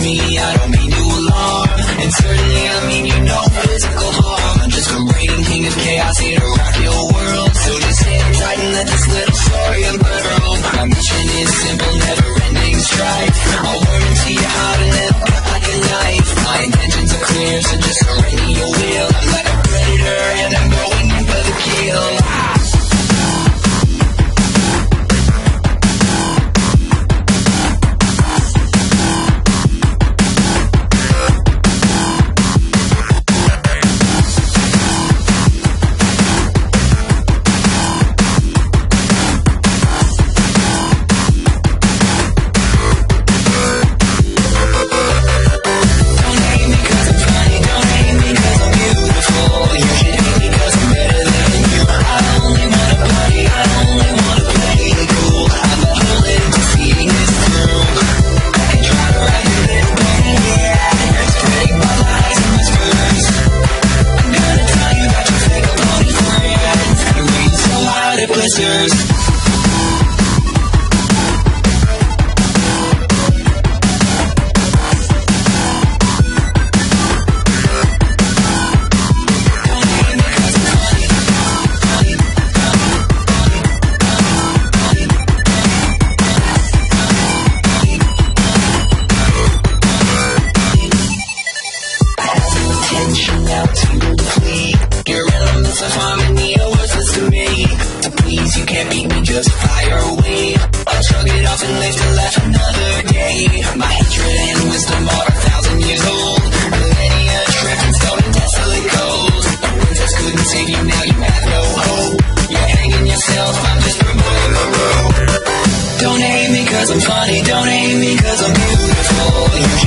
me, I don't mean to alarm. And certainly I mean you no physical harm. I'm just a reigning king of chaos here to rock your world. So just hang tight and let this little story unfurl. My mission is simple, never-ending strife. I'll worm into your heart and then I'll cut like a knife. My intentions are clear, so just surrender your will. I'm like a predator and I'm going in for the kill. Don't hate me cause I'm funny, don't hate me cause I'm beautiful. You